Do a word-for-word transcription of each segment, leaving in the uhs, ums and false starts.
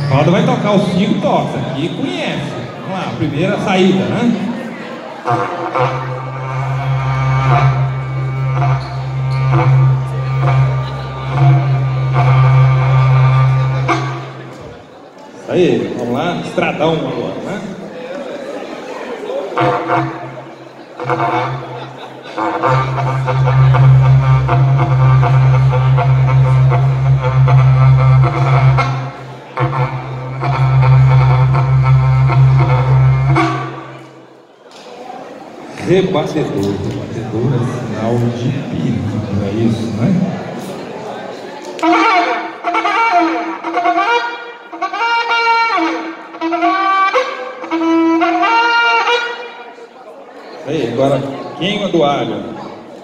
Valda vai tocar os cinco toques aqui, conhece. Vamos lá, primeira saída, né? Isso aí, vamos lá, estradão agora, né? Rebatedor, rebatedor é sinal de perigo, não é isso, né? Aí, agora queima do alho.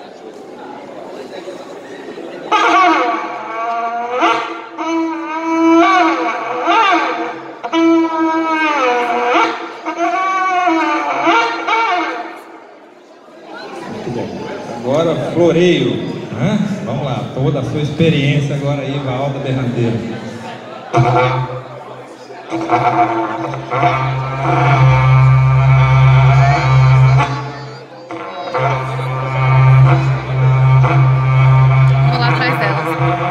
Agora floreio, né? Vamos lá, toda a sua experiência agora aí, Valda Derradeiro. Vou lá atrás delas.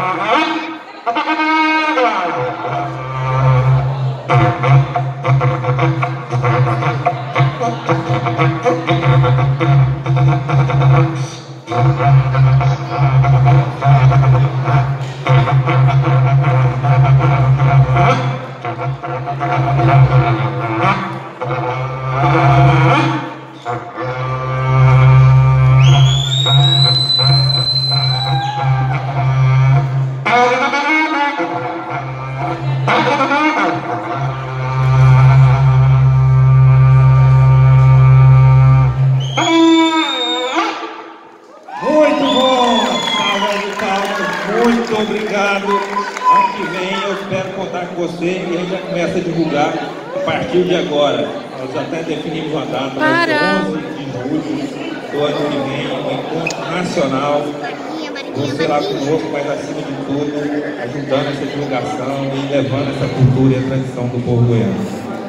Muito bom, salva de palmas, muito obrigado. Ano que vem eu espero contar com você e a gente já começa a divulgar a partir de agora. Nós até definimos uma data, vai ser onze de julho do ano que vem, um encontro nacional. Você lá conosco, mas acima de tudo, ajudando essa divulgação e levando essa cultura e a tradição do povo goiano.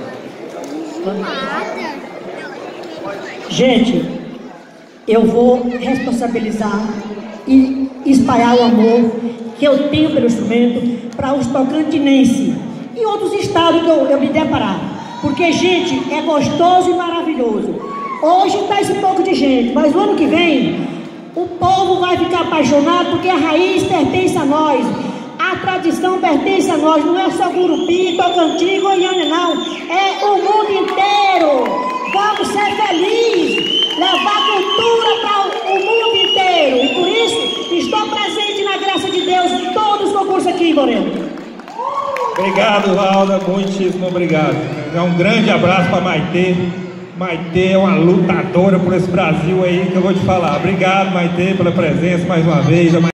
Gente, eu vou responsabilizar e espalhar o amor que eu tenho pelo instrumento para os tocantinenses e outros estados que eu, eu me deparar. Porque, gente, é gostoso e maravilhoso. Hoje está esse pouco de gente, mas o ano que vem o povo vai ficar apaixonado porque a raiz pertence a nós. A tradição pertence a nós, não é só Gurupi, Tocantins, Goiânia, não. É o mundo inteiro. Vamos ser felizes, levar cultura para o mundo inteiro. E por isso, estou presente na graça de Deus em todos os concursos aqui, Moreno. Obrigado, Valda, muitíssimo obrigado. É um grande abraço para Maitê. Maitê é uma lutadora por esse Brasil aí que eu vou te falar. Obrigado, Maitê, pela presença mais uma vez.